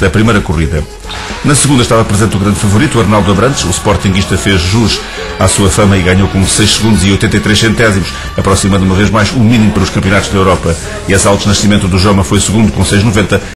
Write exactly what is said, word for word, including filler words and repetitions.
nesta primeira corrida. Na segunda estava presente o grande favorito, o Arnaldo Abrantes. O sportinguista fez jus à sua fama e ganhou com seis segundos e oitenta e três centésimos, aproximando uma vez mais o mínimo para os campeonatos da Europa. E a Saltos Nascimento do Joma foi segundo com seis noventa.